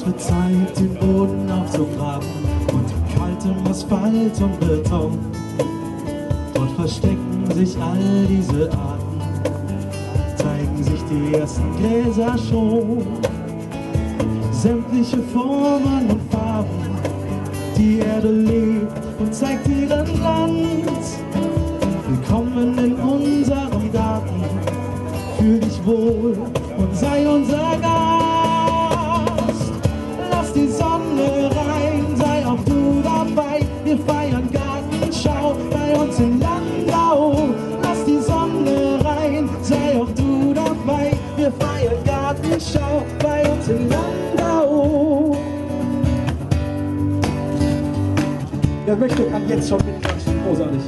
Es wird Zeit, den Boden aufzugraben, unter kaltem Asphalt und Beton. Dort verstecken sich all diese Arten, zeigen sich die ersten Gräser schon. Sämtliche Formen und Farben, die Erde lebt und zeigt ihren Land. Willkommen in unserem Garten, fühl dich wohl und sei unser Gast. Lass die Sonne rein, sei auch du dabei, wir feiern Gartenschau bei uns in Landau. Lass die Sonne rein, sei auch du dabei, wir feiern Gartenschau bei uns in Landau. Wer möchte, kann jetzt schon mitklatschen, großartig.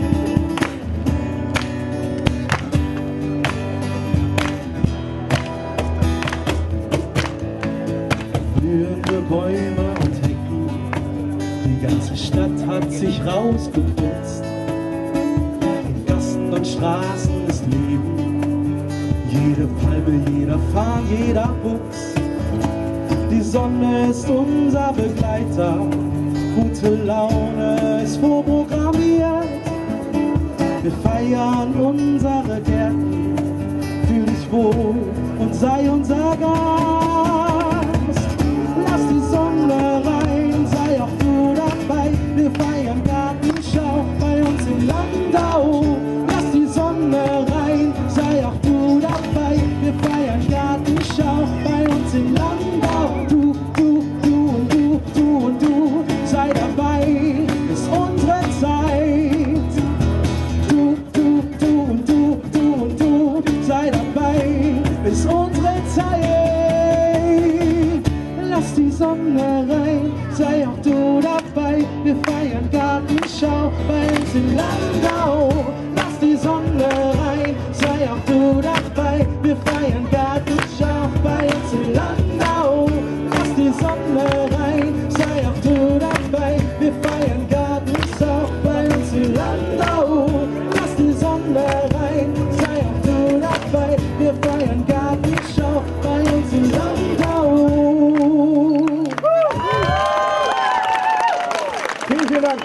Blühende Bäume und Hecken, die ganze Stadt hat sich rausgeputzt. In Gassen und Straßen ist Leben, jede Palme, jeder Pfahl, jeder Buchs. Die Sonne ist unser Begleiter, gute Laune ist vorprogrammiert. Wir feiern unsere Gärten, fühl dich wohl und sei unser Gast. Lass die Sonne rein, sei auch du dabei, wir feiern Gartenschau bei uns in Landau. Lass die Sonne rein, sei auch du dabei, wir feiern Gartenschau bei uns in Landau. Du, du, du und du, du und du, sei dabei, ist unsere Zeit. Du, du, du und du, du und du, sei dabei, ist unsere Zeit. Lass die Sonne rein, sei auch du dabei, wir feiern Gartenschau bei uns in Landau. Lass die Sonne rein, sei auch du dabei, wir feiern Gartenschau bei uns in Landau. Lass die Sonne rein, sei auch du dabei, wir feiern Gartenschau bei uns in Landau. Lass die Sonne rein, sei auch du dabei, wir feiern Gartenschau bei uns in Landau. Vielen, vielen Dank.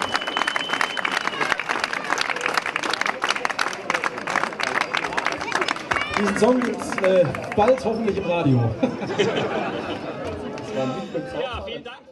Diesen Song gibt es bald hoffentlich im Radio. Das war ein Lied mit Ja, vielen Dank.